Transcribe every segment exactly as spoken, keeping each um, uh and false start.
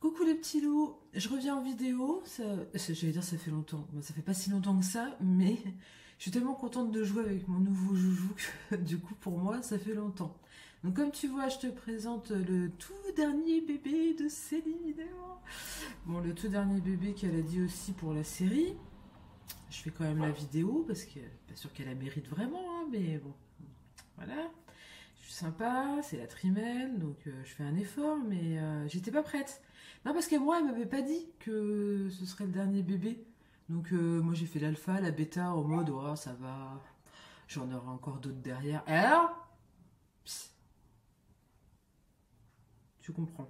Coucou les petits loups, je reviens en vidéo, ça, ça- j'allais dire ça fait longtemps, Bah, ça fait pas si longtemps que ça, mais je suis tellement contente de jouer avec mon nouveau joujou que du coup pour moi ça fait longtemps. Donc comme tu vois je te présente le tout dernier bébé de Céline. Bon le tout dernier bébé qu'elle a dit aussi pour la série, je fais quand même la vidéo parce que pas sûr qu'elle la mérite vraiment, hein, mais bon voilà. Je suis sympa, c'est la trimelle, donc euh, je fais un effort, mais euh, j'étais pas prête. Non, parce que moi, elle m'avait pas dit que ce serait le dernier bébé. Donc euh, moi, j'ai fait l'alpha, la bêta, en mode, oh, ça va, j'en aurai encore d'autres derrière. Et alors, pss, tu comprends.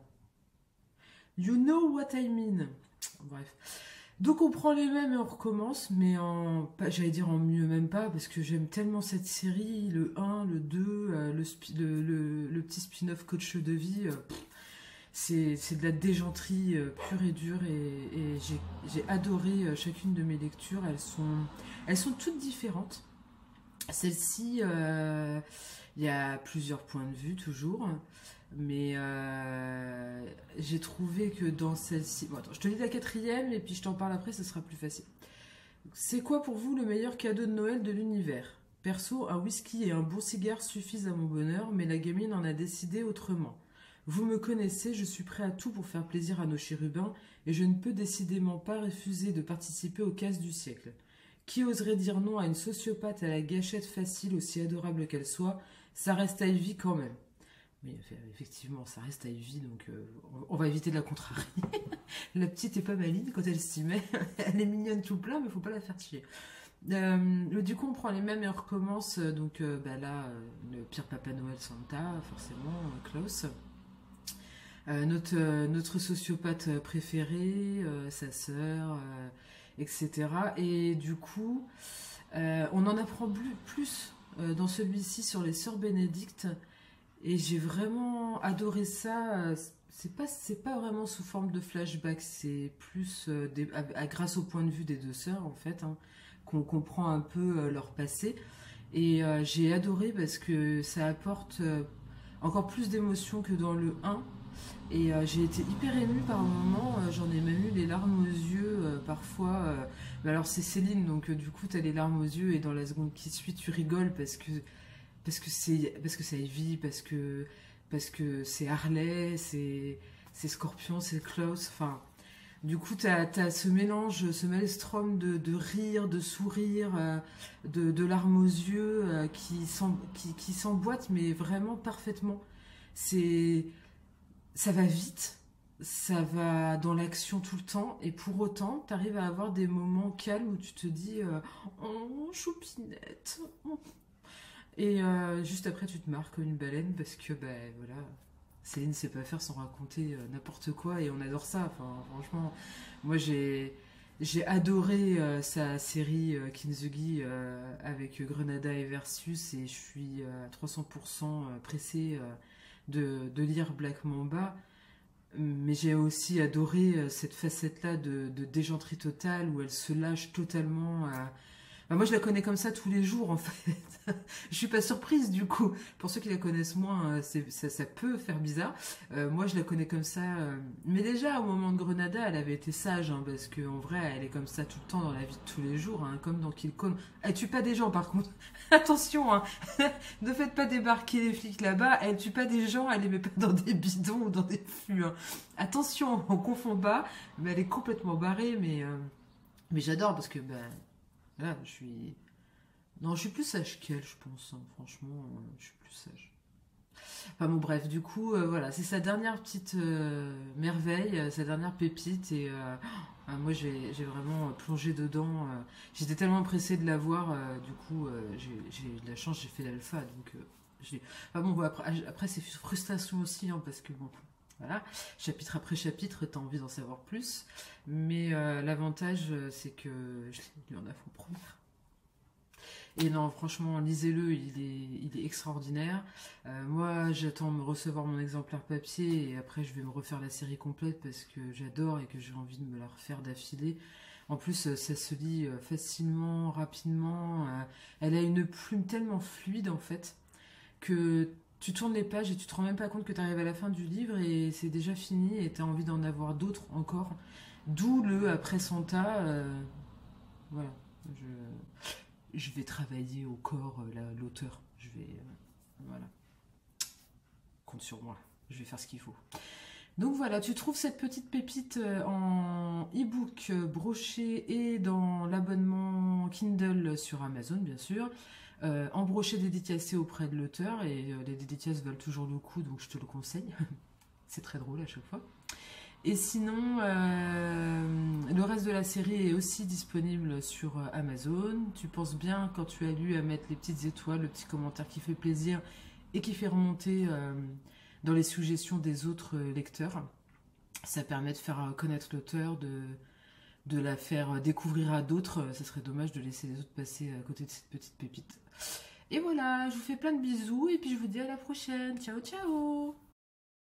You know what I mean. Bref. Donc on prend les mêmes et on recommence, mais en, pas, j'allais dire en mieux même pas, parce que j'aime tellement cette série, le un, le deux, euh, le, spi- le, le- le petit spin-off coach de vie, euh, pff, c'est c'est de la déjanterie euh, pure et dure, et, et j'ai j'ai adoré euh, chacune de mes lectures, elles sont, elles sont toutes différentes. Celle-ci, euh, il y a plusieurs points de vue toujours, mais euh, j'ai trouvé que dans celle-ci... Bon, attends, je te lis la quatrième et puis je t'en parle après, ce sera plus facile. C'est quoi pour vous le meilleur cadeau de Noël de l'univers? Perso, un whisky et un bon cigare suffisent à mon bonheur, mais la gamine en a décidé autrement. Vous me connaissez, je suis prêt à tout pour faire plaisir à nos chérubins, et je ne peux décidément pas refuser de participer au casse du siècle. Qui oserait dire non à une sociopathe à la gâchette facile, aussi adorable qu'elle soit? Ça reste à Ivy quand même. Mais effectivement, ça reste à Ivy, donc euh, on va éviter de la contrarier. La petite est pas maligne quand elle s'y met. Elle est mignonne tout plein, mais faut pas la faire chier. Euh, du coup, on prend les mêmes et on recommence. Donc euh, bah là, euh, le pire Papa Noël Santa, forcément, euh, Klaus. Euh, notre, euh, notre sociopathe préféré, euh, sa sœur, euh, et cetera. Et du coup, euh, on en apprend plus, plus euh, dans celui-ci sur les sœurs bénédictes. Et j'ai vraiment adoré ça. C'est pas, c'est pas vraiment sous forme de flashback, c'est plus euh, des- à- à- grâce au point de vue des deux sœurs, en fait, hein, qu'on comprend un peu euh, leur passé. Et euh, j'ai adoré parce que ça apporte euh, encore plus d'émotion que dans le un. Et euh, j'ai été hyper émue par un moment, euh, j'en ai même eu les larmes aux yeux euh, parfois. euh. Mais alors c'est Céline, donc euh, du coup t'as les larmes aux yeux et dans la seconde qui suit tu rigoles parce que parce que c'est parce que c'est Ivy, parce que parce que c'est Harley, c'est c'est Scorpion, c'est Klaus. Enfin, du coup, t'as as ce mélange, ce maelstrom de, de rire, de sourire, euh, de, de larmes aux yeux euh, qui s'em- qui, qui s'emboîtent, mais vraiment parfaitement. C'est ça va vite. Ça va dans l'action tout le temps, et pour autant, tu arrives à avoir des moments calmes où tu te dis euh, oh, choupinette, et euh, juste après, tu te marres comme une baleine parce que, ben voilà, Céline sait pas faire sans raconter euh, n'importe quoi et on adore ça. Enfin, franchement, moi j'ai j'ai adoré euh, sa série euh, Kintsugi euh, avec Grenada et Versus, et je suis euh, à trois cents pour cent pressée euh, de, de lire Black Mamba. Mais j'ai aussi adoré euh, cette facette-là de, de déjanterie totale où elle se lâche totalement. euh, Bah, moi, je la connais comme ça tous les jours, en fait. Je suis pas surprise, du coup. Pour ceux qui la connaissent moins, euh, c'est- ça, ça peut faire bizarre. Euh, moi, je la connais comme ça. euh, Mais déjà, au moment de Grenada, elle avait été sage, hein, parce qu'en vrai, elle est comme ça tout le temps dans la vie de tous les jours, hein, comme dans Kill Cone. Elle tue pas des gens, par contre. Attention, hein. Ne faites pas débarquer les flics là-bas. Elle tue pas des gens, elle les met pas dans des bidons ou dans des fûts, hein. Attention, on confond pas. Mais elle est complètement barrée, mais... euh, Mais j'adore, parce que... Bah, là, je suis. Non, je suis plus sage qu'elle, je pense, hein. Franchement, euh, je suis plus sage. Enfin bon, bref, du coup, euh, voilà, c'est sa dernière petite euh, merveille, euh, sa dernière pépite, et euh, ah, moi j'ai j'ai vraiment euh, plongé dedans. euh. J'étais tellement pressée de la voir, euh, du coup, euh, j'ai j'ai eu de la chance, j'ai fait l'alpha, donc euh, j'ai. Enfin bon, bon, après, après c'est frustration aussi, hein, parce que bon. Voilà, chapitre après chapitre, t'as envie d'en savoir plus. Mais euh, l'avantage, euh, c'est que je l'ai lu en avant-première. Et non, franchement, lisez-le, il est, il est extraordinaire. Euh, moi, j'attends de me recevoir mon exemplaire papier et après, je vais me refaire la série complète parce que j'adore et que j'ai envie de me la refaire d'affilée. En plus, euh, ça se lit euh, facilement, rapidement. euh, Elle a une plume tellement fluide en fait que tu tournes les pages et tu te rends même pas compte que tu arrives à la fin du livre et c'est déjà fini et tu as envie d'en avoir d'autres encore. D'où le après Santa. euh, voilà. Je, je vais travailler au corps euh, la- l'auteur. Je vais. euh, voilà. Compte sur moi. Je vais faire ce qu'il faut. Donc voilà, tu trouves cette petite pépite euh, en e-book euh, broché et dans l'abonnement Kindle sur Amazon, bien sûr. Euh, en broché dédicacé auprès de l'auteur et euh, les dédicaces valent toujours le coup, donc je te le conseille. C'est très drôle à chaque fois. Et sinon, euh, le reste de la série est aussi disponible sur euh, Amazon. Tu penses bien, quand tu as lu, à mettre les petites étoiles, le petit commentaire qui fait plaisir et qui fait remonter euh, dans les suggestions des autres euh, lecteurs. Ça permet de faire euh, connaître l'auteur, de, de la faire euh, découvrir à d'autres. Ça serait dommage de laisser les autres passer à côté de cette petite pépite. Et voilà, je vous fais plein de bisous et puis je vous dis à la prochaine. Ciao, ciao!